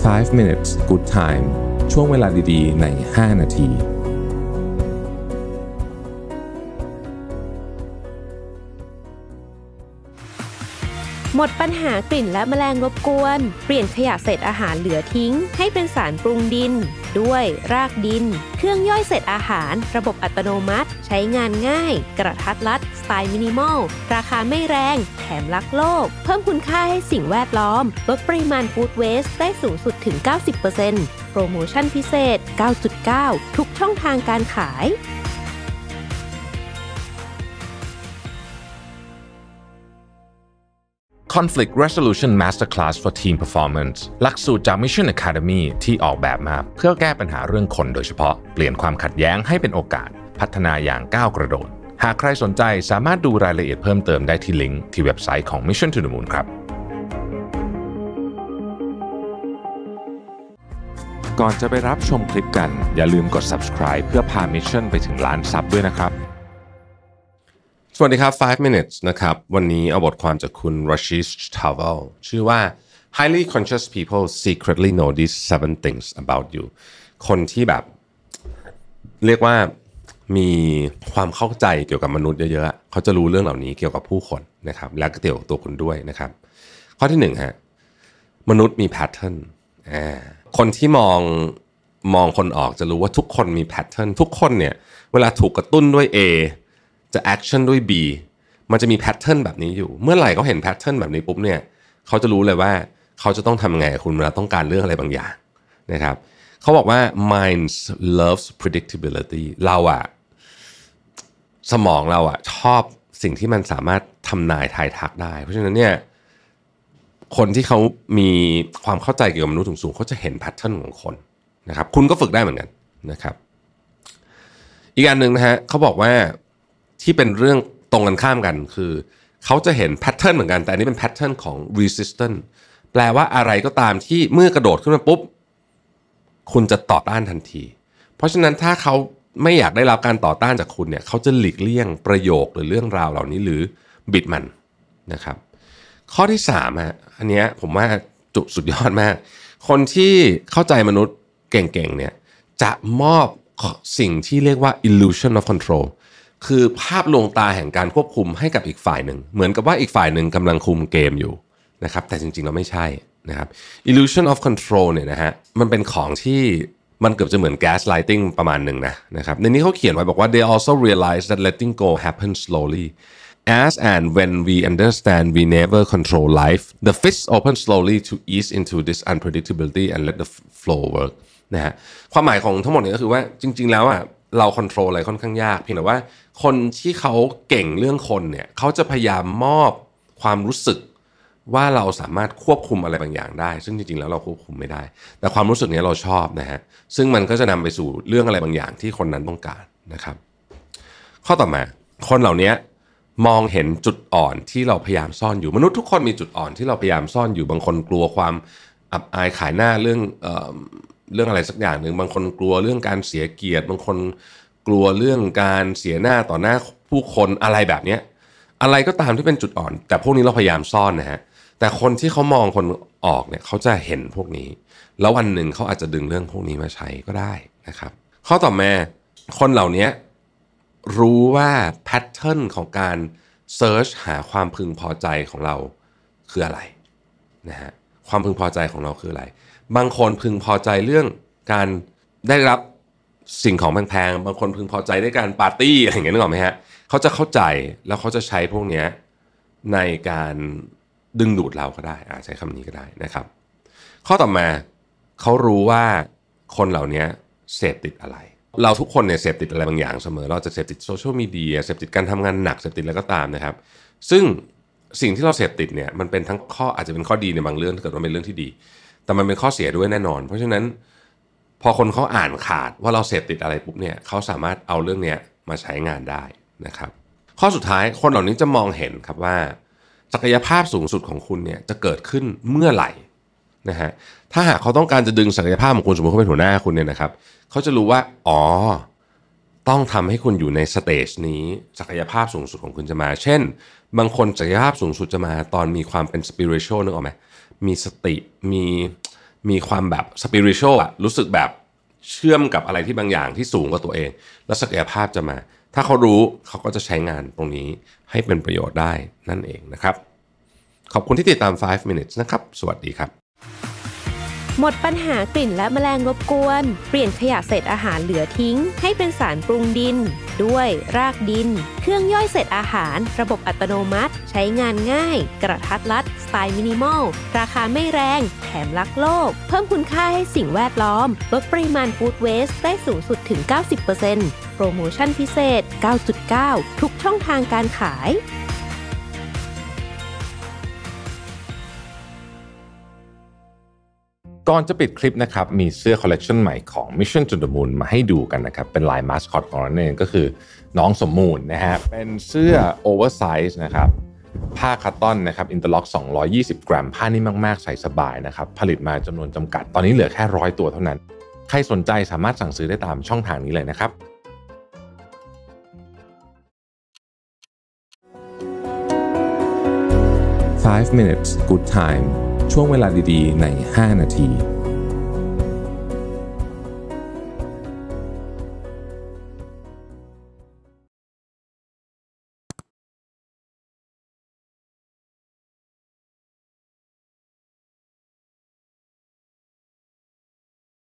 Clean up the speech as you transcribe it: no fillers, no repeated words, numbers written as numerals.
5 minutes good time ช่วงเวลาดีๆใน5นาทีหมดปัญหากลิ่นและแมลงรบกวนเปลี่ยนขยะเศษอาหารเหลือทิ้งให้เป็นสารปรุงดินด้วยรากดินเครื่องย่อยเศษอาหารระบบอัตโนมัติใช้งานง่ายกระทัดรัดสไตล์มินิมอลราคาไม่แรงแถมรักโลกเพิ่มคุณค่าให้สิ่งแวดล้อมลดปริมาณฟู้ดเวสต์ได้สูงสุดถึง 90% โปรโมชั่นพิเศษ 9.9 ทุกช่องทางการขาย Conflict Resolution Masterclass for Team Performance หลักสูตรจาก Mission Academy ที่ออกแบบมาเพื่อแก้ปัญหาเรื่องคนโดยเฉพาะเปลี่ยนความขัดแย้งให้เป็นโอกาสพัฒนาอย่างก้าวกระโดดหากใครสนใจสามารถดูรายละเอียดเพิ่มเติมได้ที่ลิงก์ที่เว็บไซต์ของ Mission to the Moon ครับก่อนจะไปรับชมคลิปกันอย่าลืมกด subscribe เพื่อพา Mission ไปถึงล้านซับด้วยนะครับสวัสดีครับ 5 minutes นะครับวันนี้เอาบทความจากคุณ Rashish Taval ชื่อว่า Highly Conscious People Secretly Know These 7 Things About You คนที่แบบเรียกว่ามีความเข้าใจเกี่ยวกับมนุษย์เยอะๆเขาจะรู้เรื่องเหล่านี้เกี่ยวกับผู้คนนะครับและก็เกี่ยวกับตัวคุณด้วยนะครับข้อที่1ฮะมนุษย์มี pattern คนที่มองคนออกจะรู้ว่าทุกคนมี pattern ทุกคนเนี่ยเวลาถูกกระตุ้นด้วย Aจะ action ด้วย B มันจะมี pattern แบบนี้อยู่เมื่อไหร่เขาเห็น pattern แบบนี้ปุ๊บเนี่ยเขาจะรู้เลยว่าเขาจะต้องทำไงคุณเวลาต้องการเรื่องอะไรบางอย่างนะครับเขาบอกว่า minds loves predictability เราอะสมองเราอะชอบสิ่งที่มันสามารถทำนายทายทักได้เพราะฉะนั้นเนี่ยคนที่เขามีความเข้าใจเกี่ยวกับมนุษย์สูงๆเขาจะเห็น pattern ของคนนะครับคุณก็ฝึกได้เหมือนกันนะครับอีกอันนึงนะฮะเขาบอกว่าที่เป็นเรื่องตรงกันข้ามกันคือเขาจะเห็นแพทเทิร์นเหมือนกันแต่อันนี้เป็นแพทเทิร์นของ resistance แปลว่าอะไรก็ตามที่เมื่อกระโดดขึ้นมาปุ๊บคุณจะต่อต้านทันทีเพราะฉะนั้นถ้าเขาไม่อยากได้รับการต่อต้านจากคุณเนี่ยเขาจะหลีกเลี่ยงประโยคหรือเรื่องราวเหล่านี้หรือบิดมันนะครับข้อที่3ฮะอันเนี้ยผมว่าจุดสุดยอดมากคนที่เข้าใจมนุษย์เก่งๆเนี่ยจะมอบสิ่งที่เรียกว่า illusion of controlคือภาพลวงตาแห่งการควบคุมให้กับอีกฝ่ายหนึ่งเหมือนกับว่าอีกฝ่ายหนึ่งกำลังคุมเกมอยู่นะครับแต่จริงๆเราไม่ใช่นะครับ illusion of control เนี่ยนะฮะมันเป็นของที่มันเกือบจะเหมือน gaslighting ประมาณหนึ่งนะครับในนี้เขาเขียนไว้บอกว่า they also realize that letting go happens slowly as and when we understand we never control life the fists open slowly to ease into this unpredictability and let the flow work นะฮะความหมายของทั้งหมดนี้ก็คือว่าจริงๆแล้วอ่ะเราควบคุมอะไรค่อนข้างยากเพียงแต่ว่าคนที่เขาเก่งเรื่องคนเนี่ยเขาจะพยายามมอบความรู้สึกว่าเราสามารถควบคุมอะไรบางอย่างได้ซึ่งจริงๆแล้วเราควบคุมไม่ได้แต่ความรู้สึกนี้เราชอบนะฮะซึ่งมันก็จะนำไปสู่เรื่องอะไรบางอย่างที่คนนั้นต้องการนะครับข้อต่อมาคนเหล่านี้มองเห็นจุดอ่อนที่เราพยายามซ่อนอยู่มนุษย์ทุกคนมีจุดอ่อนที่เราพยายามซ่อนอยู่บางคนกลัวความอับอายขายหน้าเรื่องอะไรสักอย่างหนึ่งบางคนกลัวเรื่องการเสียเกียรติบางคนกลัวเรื่องการเสียหน้าต่อหน้าผู้คนอะไรแบบนี้อะไรก็ตามที่เป็นจุดอ่อนแต่พวกนี้เราพยายามซ่อนนะฮะแต่คนที่เขามองคนออกเนี่ยเขาจะเห็นพวกนี้แล้ววันหนึ่งเขาอาจจะดึงเรื่องพวกนี้มาใช้ก็ได้นะครับข้อต่อมาคนเหล่านี้รู้ว่าแพทเทิร์นของการเซิร์ชหาความพึงพอใจของเราคืออะไรนะฮะความพึงพอใจของเราคืออะไรบางคนพึงพอใจเรื่องการได้รับสิ่งของแพงๆบางคนพึงพอใจด้วยการปาร์ตี้อะไรอย่างเงี้ยนึกออกไหมฮะเขาจะเข้าใจแล้วเขาจะใช้พวกนี้ในการดึงดูดเราก็ได้ใช้คำนี้ก็ได้นะครับข้อต่อมาเขารู้ว่าคนเหล่านี้เสพติดอะไรเราทุกคนเนี่ยเสพติดอะไรบางอย่างเสมอเราจะเสพติดโซเชียลมีเดียเสพติดการทำงานหนักเสพติดอะไรก็ตามนะครับซึ่งสิ่งที่เราเสพติดเนี่ยมันเป็นทั้งข้ออาจจะเป็นข้อดีในบางเรื่องถ้าเกิดว่าเป็นเรื่องที่ดีแต่มันเป็นข้อเสียด้วยแน่นอนเพราะฉะนั้นพอคนเขาอ่านขาดว่าเราเสพติดอะไรปุ๊บเนี่ยเขาสามารถเอาเรื่องนี้มาใช้งานได้นะครับข้อสุดท้ายคนเหล่านี้จะมองเห็นครับว่าศักยภาพสูงสุดของคุณเนี่ยจะเกิดขึ้นเมื่อไหร่นะฮะถ้าหากเขาต้องการจะดึงศักยภาพของคุณสมมติเขาเป็นหัวหน้าคุณเนี่ยนะครับเขาจะรู้ว่าต้องทำให้คุณอยู่ในสเตจนี้ศักยภาพสูงสุดของคุณจะมาเช่นบางคนศักยภาพสูงสุดจะมาตอนมีความเป็น spiritual นึกออกไหมมีสติมีมีความแบบ spiritual อะรู้สึกแบบเชื่อมกับอะไรที่บางอย่างที่สูงกว่าตัวเองแล้วศักยภาพจะมาถ้าเขารู้เขาก็จะใช้งานตรงนี้ให้เป็นประโยชน์ได้นั่นเองนะครับขอบคุณที่ติดตาม 5 minutes นะครับสวัสดีครับหมดปัญหากลิ่นและแมลงรบกวนเปลี่ยนขยะเศษอาหารเหลือทิ้งให้เป็นสารปรุงดินด้วยรากดินเครื่องย่อยเศษอาหารระบบอัตโนมัติใช้งานง่ายกระทัดรัดสไตล์มินิมอลราคาไม่แรงแถมรักโลกเพิ่มคุณค่าให้สิ่งแวดล้อมลดปริมาณฟู้ดเวสต์ได้สูงสุดถึง 90% โปรโมชั่นพิเศษ 9.9 ทุกช่องทางการขายก่อนจะปิดคลิปนะครับมีเสื้อคอลเลกชันใหม่ของ Mission to the Moon มาให้ดูกันนะครับเป็นลายมาสคอตของเราเองก็คือน้องสมมูลนะฮะเป็นเสื้อโอเวอร์ไซส์นะครับผ้าคัตตอนนะครับอินเตอร์ล็อก220 กรัมผ้านิ่มมากๆใส่สบายนะครับผลิตมาจำนวนจำกัดตอนนี้เหลือแค่100 ตัวเท่านั้นใครสนใจสามารถสั่งซื้อได้ตามช่องทางนี้เลยนะครับ5 minutes good time ช่วงเวลาดีๆใน5 นาที